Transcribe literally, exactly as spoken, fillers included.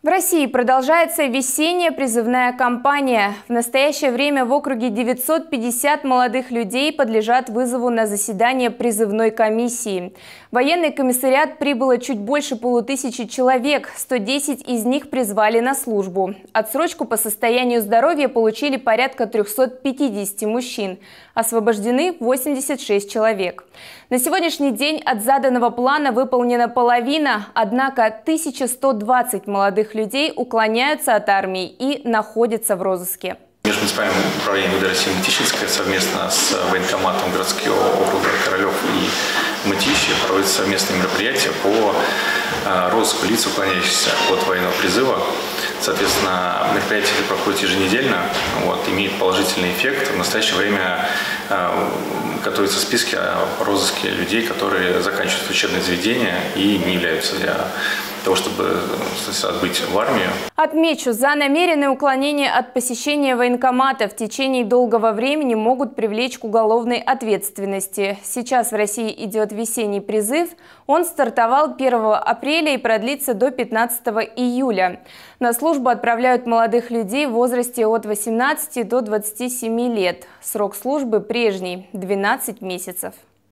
В России продолжается весенняя призывная кампания. В настоящее время в округе девятьсот пятьдесят молодых людей подлежат вызову на заседание призывной комиссии. В военный комиссариат прибыло чуть больше полутысячи человек, сто десять из них призвали на службу. Отсрочку по состоянию здоровья получили порядка трёхсот пятидесяти мужчин. Освобождены восемьдесят шесть человек. На сегодняшний день от заданного плана выполнена половина, однако тысяча сто двадцать молодых людей уклоняются от армии и находятся в розыске. Межмуниципальное управление МВД России Мытищинское совместно с военкоматом городского округа Королев и Мытищи проводит совместные мероприятия по розыску лиц, уклоняющихся от военного призыва. Соответственно, мероприятие проходит еженедельно, вот, имеет положительный эффект. В настоящее время э, готовятся списки о розыске людей, которые заканчивают учебные заведения и не являются для того, чтобы отбыть в армию. Отмечу, за намеренное уклонение от посещения военкомата в течение долгого времени могут привлечь к уголовной ответственности. Сейчас в России идет весенний призыв. Он стартовал первого апреля и продлится до пятнадцатого июля. На службу отправляют молодых людей в возрасте от восемнадцати до двадцати семи лет. Срок службы прежний – двенадцать месяцев.